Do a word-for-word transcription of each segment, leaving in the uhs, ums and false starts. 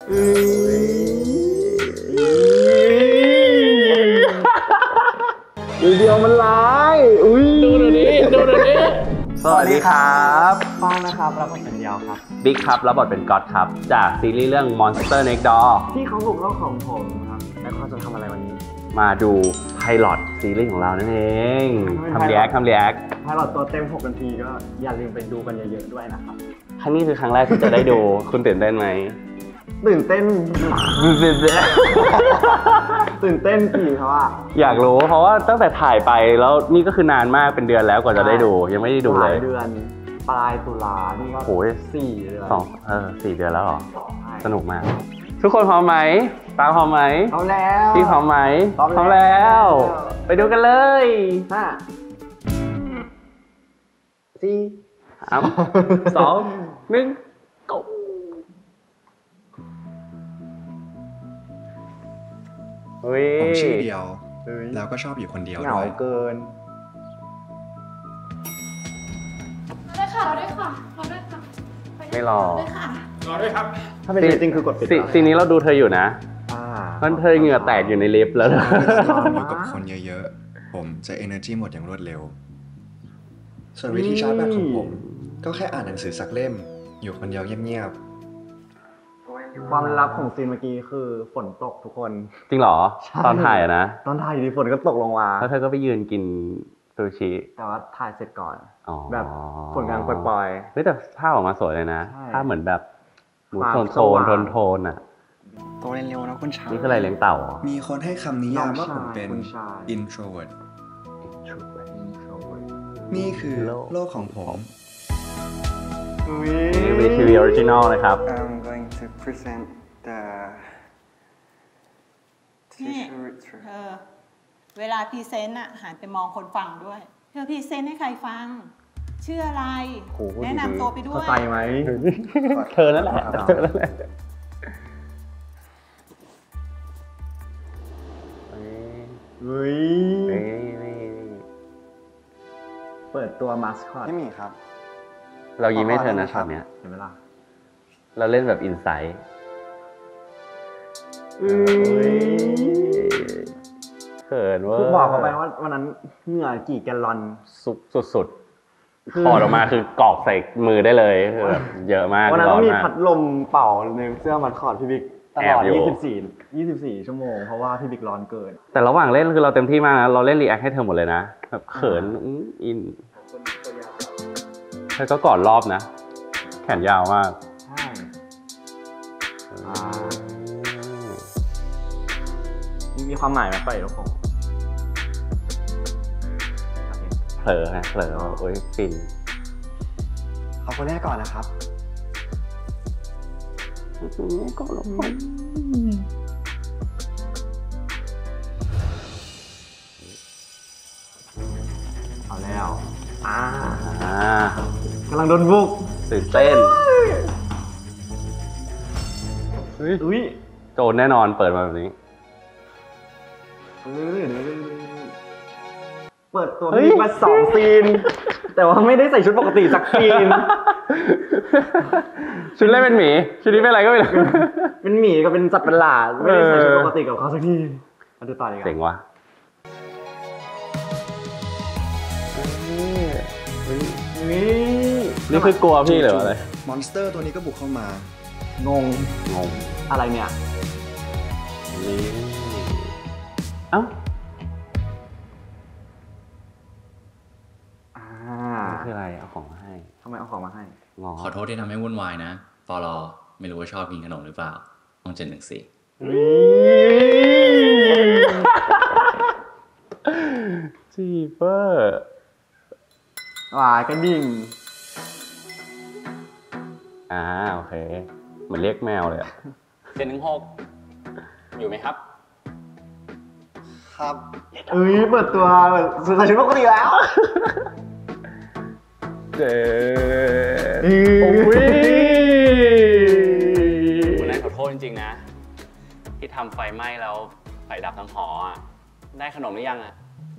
ดูเดียวมันร้ายอุ้ยดูเดี๋ยวนี้ดูเดี๋ยวนี้สวัสดีครับป้องนะครับรับบทเป็นยาวครับบิ๊กครับรับบทเป็นก๊อตครับจากซีรีส์เรื่อง Monster Next Door ที่เขาบุกโลกของผมครับแล้วเขาจะทำอะไรวันนี้มาดูไพลอตซีรีส์ของเรานั่นเองทำรีแอคทำรีแอคไพลอตตัวเต็มหกนาทีก็อย่าลืมไปดูกันเยอะๆด้วยนะครับครั้งนี้คือครั้งแรกที่จะได้ดู คุณตื่นเต้นไหมตื่นเต้นตื่นเต้นตื่นเต้นกี่เพราะว่าอยากรู้เพราะว่าตั้งแต่ถ่ายไปแล้วนี่ก็คือนานมากเป็นเดือนแล้วกว่าจะได้ดูยังไม่ได้ดูเลยเดือนปลายตุลานี่ก็โอ้ยสี่เดือนสองเออสี่เดือนแล้วหรอสนุกมากทุกคนพร้อมไหมตามพร้อมไหมพร้อมแล้วพี่พร้อมไหมพร้อมแล้วไปดูกันเลยห้าสี่สามสองหนึ่งgo ผมชื่อเดียวแล้วก็ชอบอยู่คนเดียวด้วยเหงาเกินเราได้ค่ะเราได้ค่ะเราได้ค่ะไม่รอได้ค่ะรอด้วยครับถ้าเป็นจริงคือกดปิดซีนนี้เราดูเธออยู่นะมันเธอเหงื่อแตกอยู่ในลิฟต์แล้วอยู่กับคนเยอะๆผมจะ energy หมดอย่างรวดเร็วส่วนวิธีชาร์จแบตของผมก็แค่อ่านหนังสือสักเล่มอยู่คนเดียวเงียบความลับของซีนเมื่อกี้คือฝนตกทุกคนจริงเหรอตอนถ่ายอะนะตอนถ่ายดีฝนก็ตกลงมาแล้วเธอก็ไปยืนกินซูชิแต่ว่าถ่ายเสร็จก่อนแบบฝนกลางปล่อยๆเฮ้ยแต่ภาพออกมาสวยเลยนะภาพเหมือนแบบมูโทนโทนโทนโทนอะโตเร็วๆนะคุณชายนี่คืออะไรเลี้ยงเต่ามีคนให้คำนิยามว่าผมเป็น introvert นี่คือโลกของผมนี่เป็นทีวีออริจินอลนะครับ I'm going to present the นี่เธอเวลาพรีเซนต์อะหันไปมองคนฟังด้วยเธอพรีเซนต์ให้ใครฟังชื่ออะไรแนะนำตัวไปด้วยเข้าใจไหมเธอนั่นแหละเธอนั่นแหละเฮ้ยเปิดตัวมาสคอตไม่มีครับเรายิ้มให้เธอนะช็อตเนี้ยเห็นไหมล่ะเราเล่นแบบอินไซต์เขินเว้ยบอกเขาไปว่าวันนั้นเหงื่อกี่แกลลอนสุดสุดๆถอดออกมาคือกรอกใส่มือได้เลยคือแบบเยอะมากวันนั้นต้องมีพัดลมเป่าในเสื้อมัดคอร์ดพี่บิ๊กตลอดยี่สิบสี่ ยี่สิบสี่ชั่วโมงเพราะว่าพี่บิ๊กร้อนเกินแต่ระหว่างเล่นคือเราเต็มที่มากนะเราเล่นรีแอคให้เธอหมดเลยนะแบบเขินอินเธอก็กอดรอบนะแขนยาวมากใช่มีความหมายไหมไปทุกคนเผลอฮะเผลอโอ้ยฟินเอาคนแรกก่อนนะครับคนแรกก่อนแล้วคนเอาแล้วอ่ากำลังโดนบุกตื่นเต้นอุ้ยโจรแน่นอนเปิดมาแบบนี้เปิดตัวมีมาสองซีนแต่ว่าไม่ได้ใส่ชุดปกติสักซีนชุดเล่นเป็นหมีชุดนี้เป็นอะไรก็ไม่รู้เป็นหมีกับเป็นสัตว์ประหลาดไม่ได้ใส่ชุดปกติกับเขาสักทีมาดูต่อดีกว่าเจ๋งว่ะนี่นี่คือกลัวพี่หรืออะไรมอนสเตอร์ตัวนี้ก็บุกเข้ามางงงงอะไรเนี่ยนี่เอ้าอ่าคืออะไรเอาของมาให้ทำไมเอาของมาให้ขอโทษที่ทำให้วุ่นวายนะปลอไม่รู้ว่าชอบกินขนมหรือเปล่าต้องเจ็ดหนึ่งสี่จีเปอร์หวายกระดิ่งอ่าโอเคเหมือนเรียกแมวเลยอะเจ็ดหนึ่งหกอยู่ไหมครับครับเอ้ยเปิดตัวสุดท้ายชุดปกติแล้วเจ๊โอ้ยวันนั้นขอโทษจริงๆนะที่ทำไฟไหม้แล้วไฟดับทั้งหออ่ะได้ขนมหรือยังอ่ะ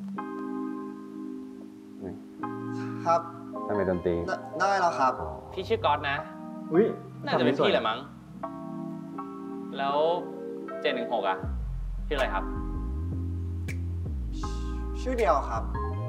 ครับทำไมดนตรีได้แล้วครับพี่ชื่อก๊อตนะอุ้ยน่าจะเป็นพี่แหละมั้งแล้วเจ็ดหนึ่งหกอ่ะชื่ออะไรครับชื่อเดียวครับ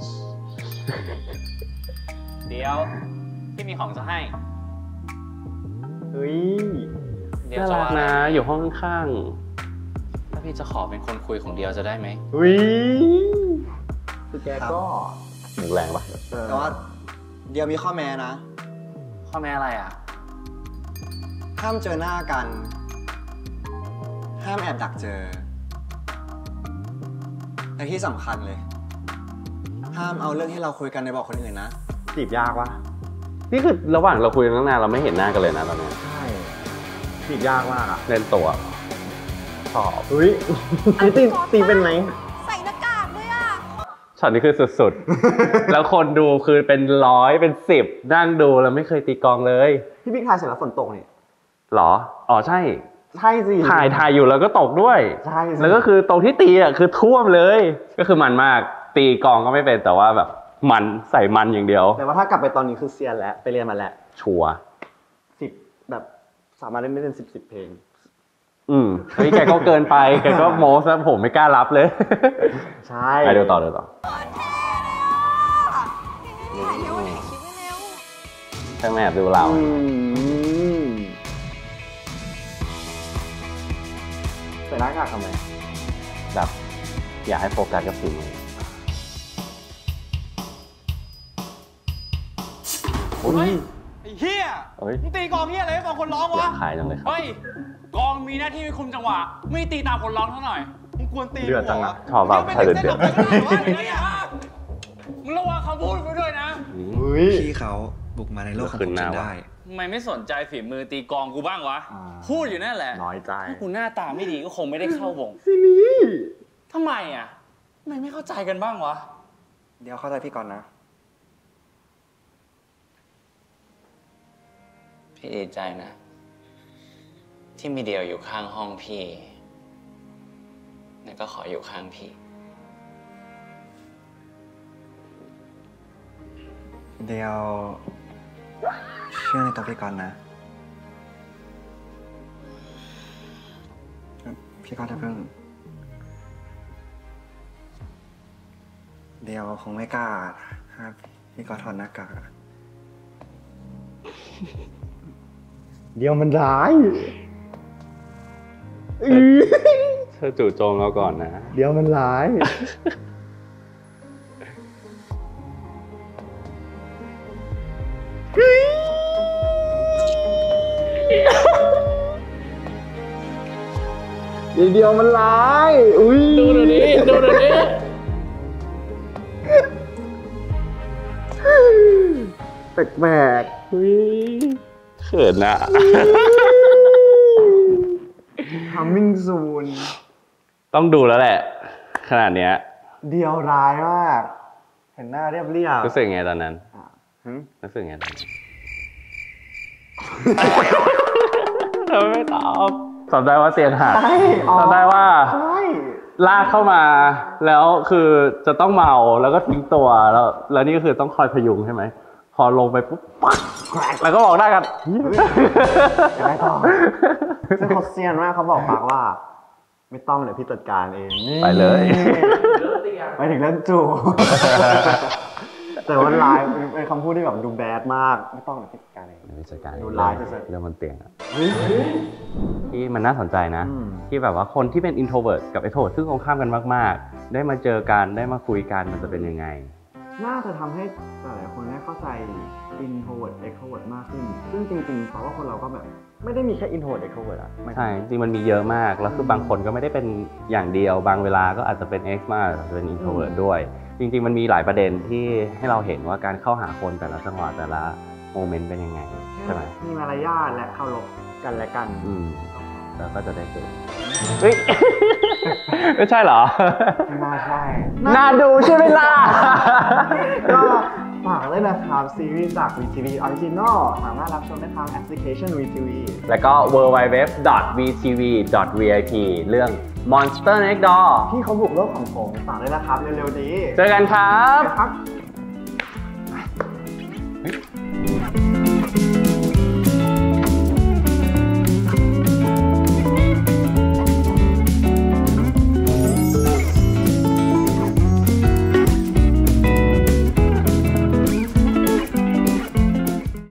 เดี๋ยวพี่มีของจะให้เฮ้ยเดี๋ยวน่าจะรักว่าอะไรนะอยู่ห้องข้างถ้าพี่จะขอเป็นคนคุยของเดียวจะได้ไหมๆอุ้ยคือแกก็หนึ่งแรงปะแต่ว่าเดียวมีข้อแม้นะข้อแม้อะไรอ่ะห้ามเจอหน้ากัน ห้ามแอบดักเจอและที่สำคัญเลย ห้ามเอาเรื่องที่เราคุยกันในบอกคนอื่นนะจีบยากวะนี่คือระหว่างเราคุยกันตั้งนานเราไม่เห็นหน้ากันเลยนะตอนนี้ใช่จีบยากมากอะเล่นตัวชอบเฮ้ยตีตีเป็นไหมใส่หน้ากากด้วยอ่ะช็อตนี้คือสุดๆ แล้วคนดูคือเป็นร้อยเป็นสิบนั่งดูแล้วไม่เคยตีกลองเลยพี่บิ๊กทายเสร็จแล้วฝนตกนี่หรอ อ๋อใช่ใช่สิถ่ายถ่ายอยู่แล้วก็ตกด้วยใช่สิแล้วก็คือตรงที่ตีอ่ะคือท่วมเลย ก็คือมันมาก ตีกลองก็ไม่เป็นแต่ว่าแบบมันใส่มันอย่างเดียวแต่ว่าถ้ากลับไปตอนนี้คือเซียนแล้วไปเรียนมาแล้วชัวร์สิบแบบสามารถเล่นไม่เป็นสิบสิบเพลงอืมเฮ้ยแกก็เกินไป แกก็โม้ซะผมไม่กล้ารับเลยใช่ไปดูต่อดูต่อถ่ายเร็วถ่ายคลิปเร็วช่างแอบดูเราอืมใส่หน้ากากทำไมแบบอยากให้โฟกัสกับฝีมือเฮ้ยไอ้เฮียเฮ้ยมึงตีกลองเฮียอะไรให้ฟังคนร้องอยาวะกขายจังเลยครับเฮ้ยกลองมีหน้าที่คุมจังหวะ ไม่ตีตามคนร้องเท่าหน่อยมึงควรตีเดือดจังอะหัวชอบแบบมึงใช่ไม่เดืได้อดเต้นแบบนั้นได้เหรอมึงระวังคำพูดไปด้วยนะเฮ้ยพี่เขาบุกมาในโลกของผมจนได้ทำไมไม่สนใจฝีมือตีกลองกูบ้างวะอ่าพูดอยู่นั่นแหละน้อยใจถ้ากูหน้าตาไม่ดีก็คงไม่ได้เข้าวงซีนี่ทำไมอ่ะทำไมไม่เข้าใจกันบ้างวะเดี๋ยวเข้าใจพี่ก่อนนะพี่ดีใจนะ ที่มีเดียวอยู่ข้างห้องพี่แล้วก็ขออยู่ข้างพี่เดี๋ยวเชื่อในตัวพี่ก่อนนะ พี่ก็จะเพิ่ง เดี๋ยวคงไม่กล้าครับพี่ก็ถอดหน้ากากอะเดี๋ยวมันร้ายเธอจู่โจมเราก่อนนะเดี๋ยวมันร้าย เดียวมันร้าย อุ้ยดูเดี๋ยวนี้ดูเดี๋ยวนี้แปลกอุ๊ยเขินอะๆ coming soon ต้องดูแล้วแหละ ขนาดเนี้ยเดียวร้ายมาก เห็นหน้าเรียบเรียบรู้สึกไงตอนนั้นอ่ะหึรู้สึกไงตอนนั้นทำไมไม่ตอบตอบได้ว่าเตียงหักใช่อ๋อตอบได้ว่าใช่ลากเข้ามาแล้วคือจะต้องเมาแล้วก็ทิ้งตัวแล้ว แล้วนี่ก็คือต้องคอยพยุงใช่ไหมพอลงไปปุ๊บปักแล้วก็บอกได้กันจะได้ต่อซึ่งเขาเซียนมากเขาบอกปากว่า ไม่ต้องเดี๋ยวพี่จัดการเองนี่ไปเลยไปถึงเรื่องจู แต่ว่าไลน์เป็นคำพูดที่แบบดูแบดมาก ไม่ต้องเดี๋ยวพี่จัดการเองวิจัยการดูร้ายสุดๆเรื่องบนเตียงอะที่มันน่าสนใจนะอืมที่แบบว่าคนที่เป็น introvert กับ extrovert ซึ่งตรงข้ามกันมากๆ ได้มาเจอกันได้มาคุยกันมันจะเป็นยังไงน่าจะทำให้หลายๆคนได้เข้าใจ introvert extrovert มากขึ้น ซึ่งจริงๆเพราะว่าคนเราก็แบบไม่ได้มีแค่ introvert extrovert อะหมายถึงใช่ จริงมันมีเยอะมาก แล้วคือบางคนก็ไม่ได้เป็นอย่างเดียว บางเวลาก็อาจจะเป็น X มากอาจจะเป็น introvert ด้วย จริง ๆ มันมีหลายประเด็นที่ให้เราเห็นว่าการเข้าหาคนแต่ละจังหวะแต่ละโมเมนต์เป็นยังไงใช่ไหมมีมารยาทและเคารพกันและกันอืมแล้วก็จะได้เจอเฮ้ย ไม่ใช่เหรอน่าใช่น่าดูใช่ไหมล่ะก็ฝากเลยนะครับ ซีรีส์จาก วี ที วี Original สามารถรับชมได้ทางแอปพลิเคชัน วี ที วีแล้วก็ ดับเบิลยู ดับเบิลยู ดับเบิลยู ดอท วี ที วี ดอท วี ไอ พี เรื่อง Monster Next Door ที่เขาบุกโลกของผมฝากเลยนะครับ เร็วๆนี้เจอกันครับครับ